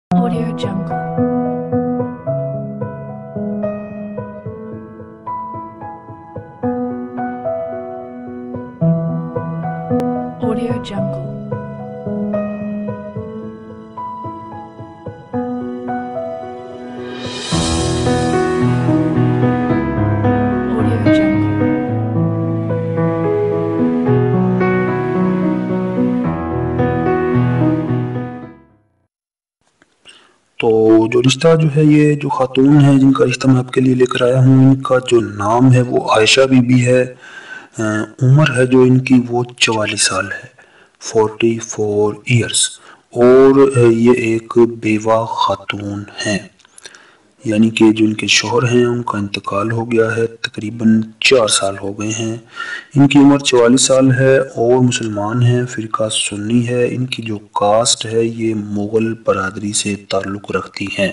Audio Jungle. Audio Jungle. Audio Jungle. तो जो रिश्ता जो है, ये जो खातून है जिनका रिश्ता मैं आपके लिए लेकर आया हूँ, इनका जो नाम है वो आयशा बीबी है। उम्र है जो इनकी वो 44 साल है, 44 ईयर्स। और ये एक बेवा खातून हैं, यानी कि जो इनके शौहर हैं उनका इंतकाल हो गया है, तकरीबन 4 साल हो गए हैं। इनकी उम्र 44 साल है और मुसलमान हैं, फ़िरका सुन्नी है। इनकी जो कास्ट है ये मुग़ल बरादरी से ताल्लुक़ रखती हैं।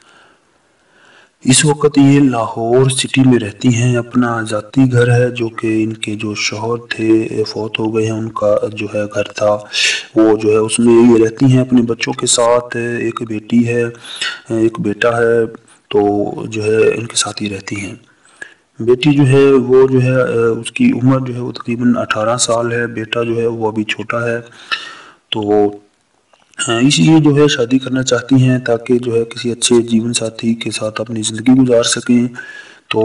इस वक्त ये लाहौर सिटी में रहती हैं, अपना ज़ाती घर है जो कि इनके जो शौहर थे फौत हो गए हैं, उनका जो है घर था वो जो है उसमें ये रहती हैं अपने बच्चों के साथ। एक बेटी है, एक बेटा है, तो जो है इनके साथ ही रहती हैं। बेटी जो है वो जो है उसकी उम्र जो है वो तकरीबन 18 साल है, बेटा जो है वो अभी छोटा है। तो इसलिए जो है शादी करना चाहती हैं ताकि जो है किसी अच्छे जीवन साथी के साथ अपनी ज़िंदगी गुजार सकें। तो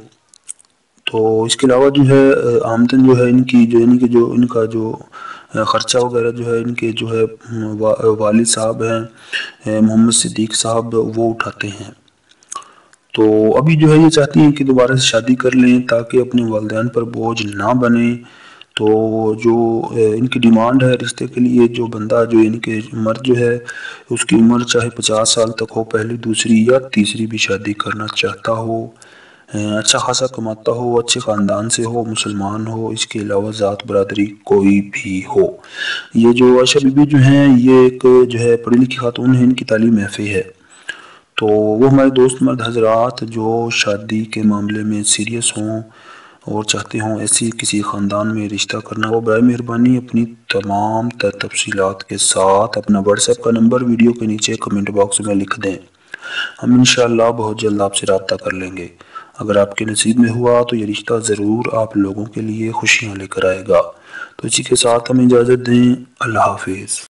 इसके अलावा जो है आमदन जो है इनकी जो यानी कि जो इनका जो ख़र्चा वगैरह जो है इनके जो है वालिद साहब हैं, मोहम्मद सिद्दीक़ साहब, वो उठाते हैं। तो अभी जो है ये चाहती हैं कि दोबारा से शादी कर लें ताकि अपने वालिदैन पर बोझ ना बने। तो जो इनकी डिमांड है रिश्ते के लिए, जो बंदा जो इनके मर्द जो है उसकी उम्र चाहे 50 साल तक हो, पहली दूसरी या तीसरी भी शादी करना चाहता हो, अच्छा खासा कमाता हो, अच्छे ख़ानदान से हो, मुसलमान हो, इसके अलावा ज़ात बरादरी कोई भी हो। ये जो आयशा बीबी जो हैं ये एक जो है पढ़ी लिखी खातून है, इनकी तालीम एफ़ए है। तो वो हमारे दोस्त मर्द हजरात जो शादी के मामले में सीरियस हों और चाहते हों ऐसी किसी ख़ानदान में रिश्ता करना, वो बराए मेहरबानी अपनी तमाम तफसीलात के साथ अपना व्हाट्सएप का नंबर वीडियो के नीचे कमेंट बॉक्स में लिख दें। हम इंशाअल्लाह बहुत जल्द आपसे रब्ता कर लेंगे। अगर आपके नसीब में हुआ तो ये रिश्ता ज़रूर आप लोगों के लिए खुशियाँ लेकर आएगा। तो इसी के साथ हमें इजाज़त दें। अल्लाह हाफिज़।